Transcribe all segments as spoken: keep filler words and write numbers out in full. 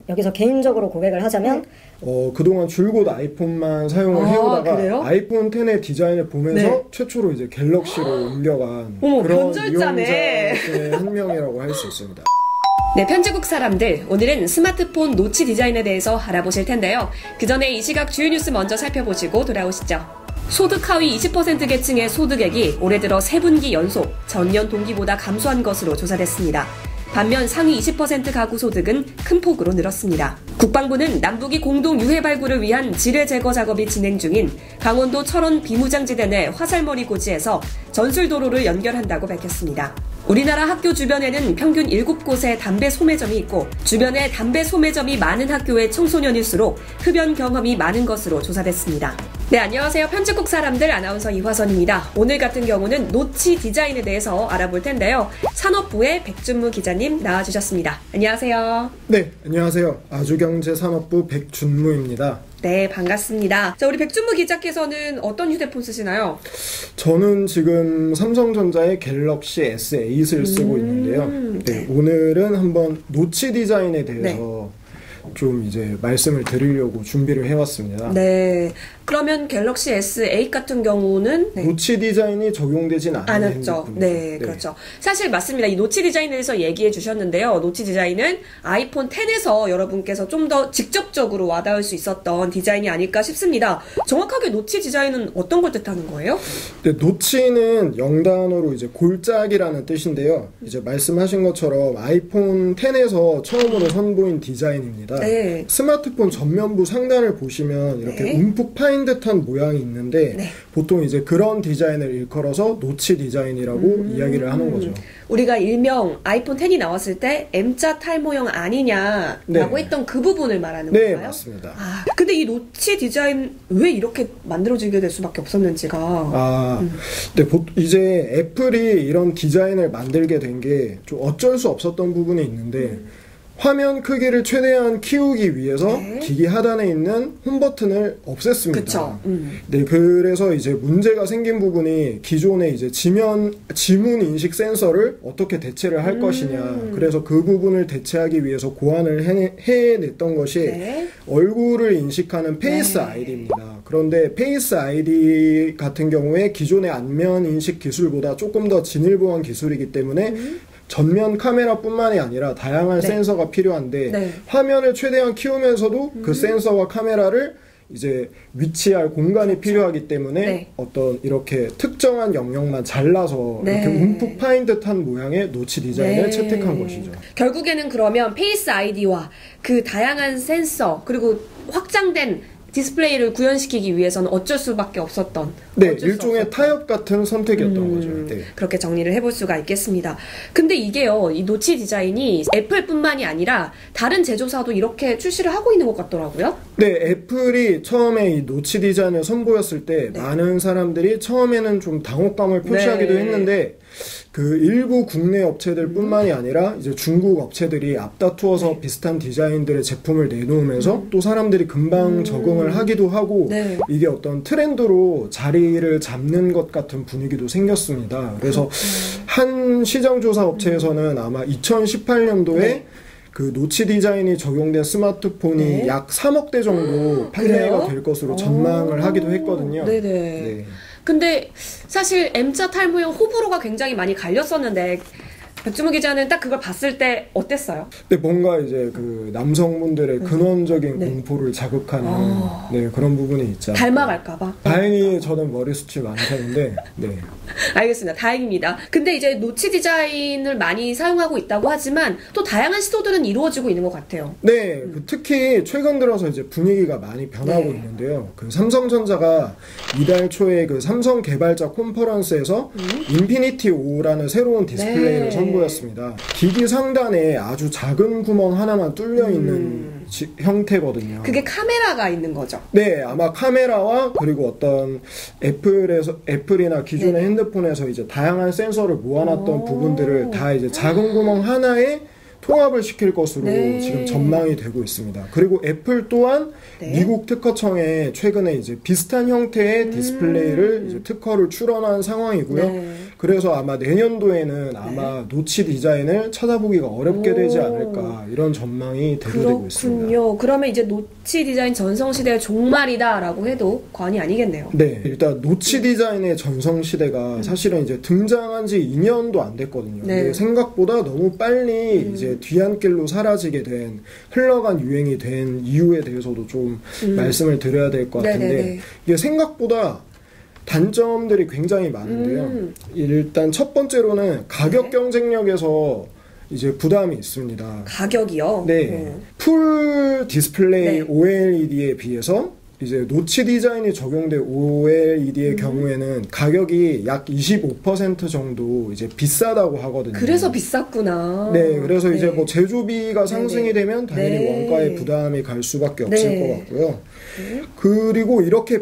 여기서 개인적으로 고백을 하자면 어, 그동안 줄곧 아이폰만 사용을 아, 해오다가 그래요? 아이폰 텐의 디자인을 보면서 네. 최초로 이제 갤럭시로 옮겨간 어머, 그런 변절자네. 이용자 중에 한 명이라고 할 수 있습니다. 네, 편지국 사람들, 오늘은 스마트폰 노치 디자인에 대해서 알아보실 텐데요. 그 전에 이 시각 주요 뉴스 먼저 살펴보시고 돌아오시죠. 소득 하위 이십 퍼센트 계층의 소득액이 올해 들어 세 분기 연속 전년 동기보다 감소한 것으로 조사됐습니다. 반면 상위 이십 퍼센트 가구 소득은 큰 폭으로 늘었습니다. 국방부는 남북이 공동 유해 발굴을 위한 지뢰 제거 작업이 진행 중인 강원도 철원 비무장지대 내 화살머리 고지에서 전술도로를 연결한다고 밝혔습니다. 우리나라 학교 주변에는 평균 일곱 곳의 담배 소매점이 있고 주변에 담배 소매점이 많은 학교의 청소년일수록 흡연 경험이 많은 것으로 조사됐습니다. 네, 안녕하세요. 편집국 사람들 아나운서 이화선입니다. 오늘 같은 경우는 노치 디자인에 대해서 알아볼 텐데요. 산업부의 백준무 기자님 나와주셨습니다. 안녕하세요. 네, 안녕하세요. 아주경제산업부 백준무입니다. 네, 반갑습니다. 자, 우리 백준무 기자께서는 어떤 휴대폰 쓰시나요? 저는 지금 삼성전자의 갤럭시 에스 에잇을 쓰고 음, 있는데요. 네, 네. 오늘은 한번 노치 디자인에 대해서 네. 좀 이제 말씀을 드리려고 준비를 해왔습니다. 네. 그러면 갤럭시 에스 에잇 같은 경우는 네. 노치 디자인이 적용되진 않은 않았죠. 핸드폰이죠. 네, 네, 그렇죠. 사실 맞습니다. 이 노치 디자인에 대해서 얘기해 주셨는데요. 노치 디자인은 아이폰 텐에서 여러분께서 좀 더 직접적으로 와닿을 수 있었던 디자인이 아닐까 싶습니다. 정확하게 노치 디자인은 어떤 걸 뜻하는 거예요? 네, 노치는 영단어로 이제 골짜기라는 뜻인데요. 이제 말씀하신 것처럼 아이폰 텐에서 처음으로 선보인 디자인입니다. 네. 스마트폰 전면부 상단을 보시면 이렇게 네. 움푹 파인 듯한 모양이 있는데 네. 보통 이제 그런 디자인을 일컬어서 노치 디자인이라고 음. 이야기를 하는 거죠. 우리가 일명 아이폰 텐이 나왔을 때 M자 탈모형 아니냐라고 네. 했던 그 부분을 말하는 네, 건가요? 맞습니다. 아, 근데 이 노치 디자인 왜 이렇게 만들어지게 될 수밖에 없었는지가 아, 음. 네, 보, 이제 애플이 이런 디자인을 만들게 된 게 좀 어쩔 수 없었던 부분이 있는데 음. 화면 크기를 최대한 키우기 위해서 네. 기기 하단에 있는 홈 버튼을 없앴습니다. 그쵸. 음. 네, 그래서 이제 문제가 생긴 부분이 기존의 이제 지면, 지문 인식 센서를 어떻게 대체를 할 음. 것이냐. 그래서 그 부분을 대체하기 위해서 고안을 해, 해냈던 것이 네. 얼굴을 인식하는 페이스 네. 아이디입니다. 그런데 페이스 아이디 같은 경우에 기존의 안면 인식 기술보다 조금 더 진일보한 기술이기 때문에 음. 전면 카메라뿐만이 아니라 다양한 네. 센서가 필요한데 네. 화면을 최대한 키우면서도 음. 그 센서와 카메라를 이제 위치할 공간이 그렇죠. 필요하기 때문에 네. 어떤 이렇게 특정한 영역만 잘라서 네. 이렇게 움푹 파인 듯한 모양의 노치 디자인을 네. 채택한 것이죠. 결국에는 그러면 페이스 아이디와 그 다양한 센서 그리고 확장된 디스플레이를 구현시키기 위해서는 어쩔 수밖에 없었던 네, 어쩔 수 일종의 없었던. 타협 같은 선택이었던 음, 거죠. 네. 그렇게 정리를 해볼 수가 있겠습니다. 근데 이게요, 이 노치 디자인이 애플뿐만이 아니라 다른 제조사도 이렇게 출시를 하고 있는 것 같더라고요. 네, 애플이 처음에 이 노치 디자인을 선보였을 때 네. 많은 사람들이 처음에는 좀 당혹감을 표시하기도 네. 했는데 그 일부 국내 업체들 뿐만이 아니라 이제 중국 업체들이 앞다투어서 네. 비슷한 디자인들의 제품을 내놓으면서 또 사람들이 금방 음. 적응을 하기도 하고 네. 이게 어떤 트렌드로 자리를 잡는 것 같은 분위기도 생겼습니다. 그래서 한 시장조사 업체에서는 아마 이천십팔 년도에 네. 그 노치 디자인이 적용된 스마트폰이 네. 약 삼억 대 정도 판매가 그래요? 될 것으로 전망을 오. 하기도 했거든요. 네네. 네. 근데 사실 M자 탈모형 호불호가 굉장히 많이 갈렸었는데 백주무 기자는 딱 그걸 봤을 때 어땠어요? 근데 뭔가 이제 그 남성분들의 근원적인 네. 공포를 자극하는 아. 네, 그런 부분이 있죠. 닮아갈까봐. 다행히 저는 머리숱이 많다는데 네. 알겠습니다. 다행입니다. 근데 이제 노치 디자인을 많이 사용하고 있다고 하지만 또 다양한 시도들은 이루어지고 있는 것 같아요. 네, 그 특히 최근 들어서 이제 분위기가 많이 변하고 네. 있는데요. 그 삼성전자가 이달 초에 그 삼성 개발자 컨퍼런스에서 음? 인피니티 오라는 새로운 디스플레이를 네. 선보였습니다. 기기 상단에 아주 작은 구멍 하나만 뚫려 있는 음. 지- 형태거든요. 그게 카메라가 있는 거죠. 네, 아마 카메라와 그리고 어떤 애플에서 애플이나 기존의 네. 핸드폰에서 이제 다양한 센서를 모아놨던 오. 부분들을 다 이제 작은 구멍 하나에 통합을 시킬 것으로 네. 지금 전망이 되고 있습니다. 그리고 애플 또한 네. 미국 특허청에 최근에 이제 비슷한 형태의 음. 디스플레이를 이제 특허를 출원한 상황이고요. 네. 그래서 아마 내년도에는 아마 노치 디자인을 찾아보기가 어렵게 오. 되지 않을까 이런 전망이 대두되고 있습니다. 그렇군요. 그러면 이제 노치 디자인 전성시대의 종말이다라고 해도 과언이 아니겠네요. 네, 일단 노치 디자인의 전성시대가 음. 사실은 이제 등장한 지 이 년도 안 됐거든요. 네. 근데 생각보다 너무 빨리 음. 이제 뒤안길로 사라지게 된, 흘러간 유행이 된 이유에 대해서도 좀 음. 말씀을 드려야 될 것 같은데, 네네네. 이게 생각보다 단점들이 굉장히 많은데요. 음. 일단 첫 번째로는 가격 네. 경쟁력에서 이제 부담이 있습니다. 가격이요? 네. 음. 풀 디스플레이 네. 오엘이디에 비해서 이제 노치 디자인이 적용된 오엘이디의 음. 경우에는 가격이 약 이십오 퍼센트 정도 이제 비싸다고 하거든요. 그래서 비쌌구나. 네, 그래서 이제 네. 뭐 제조비가 상승이 네네. 되면 당연히 네. 원가에 부담이 갈 수밖에 없을 네. 것 같고요. 네. 그리고 이렇게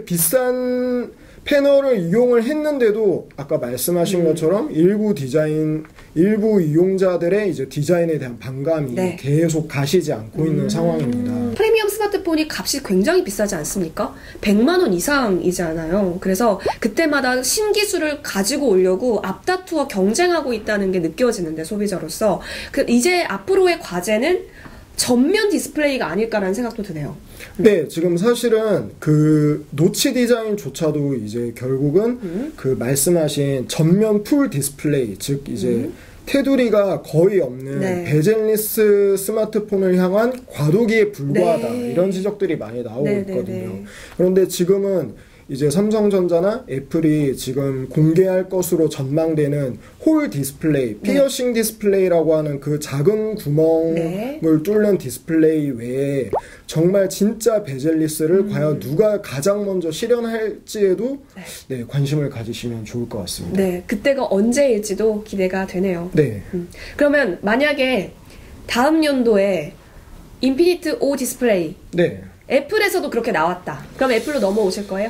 비싼 패널을 이용을 했는데도 아까 말씀하신 음. 것처럼 일부 디자인, 일부 이용자들의 이제 디자인에 대한 반감이 네. 계속 가시지 않고 있는 음. 상황입니다. 프리미엄 스마트폰이 값이 굉장히 비싸지 않습니까? 백만 원 이상이잖아요. 그래서 그때마다 신기술을 가지고 오려고 앞다투어 경쟁하고 있다는 게 느껴지는데, 소비자로서. 그 이제 앞으로의 과제는 전면 디스플레이가 아닐까라는 생각도 드네요. 네, 지금 사실은 그 노치 디자인조차도 이제 결국은 음. 그 말씀하신 전면 풀 디스플레이, 즉 이제 음. 테두리가 거의 없는 네. 베젤리스 스마트폰을 향한 과도기에 불과하다, 네. 이런 지적들이 많이 나오고 네, 네, 있거든요. 네. 그런데 지금은 이제 삼성전자나 애플이 지금 공개할 것으로 전망되는 홀 디스플레이, 네. 피어싱 디스플레이라고 하는 그 작은 구멍을 네. 뚫는 디스플레이 외에 정말 진짜 베젤리스를 음. 과연 누가 가장 먼저 실현할지에도 네, 관심을 가지시면 좋을 것 같습니다. 네, 그때가 언제일지도 기대가 되네요. 네. 음. 그러면 만약에 다음 연도에 인피니트 오 디스플레이, 네. 애플에서도 그렇게 나왔다. 그럼 애플로 넘어오실 거예요?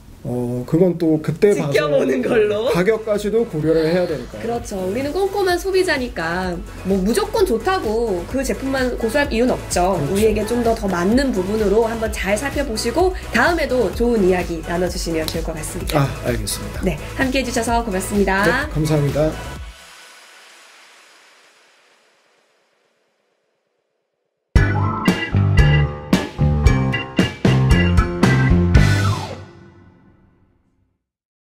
어, 그건 또 그때 지켜보는 봐서 걸로. 가격까지도 고려를 해야 되니까요. 그렇죠. 우리는 꼼꼼한 소비자니까 뭐 무조건 좋다고 그 제품만 고수할 이유는 없죠. 그렇죠. 우리에게 좀 더 더 맞는 부분으로 한번 잘 살펴보시고 다음에도 좋은 이야기 나눠주시면 좋을 것 같습니다. 아, 알겠습니다. 네, 함께해 주셔서 고맙습니다. 네, 감사합니다.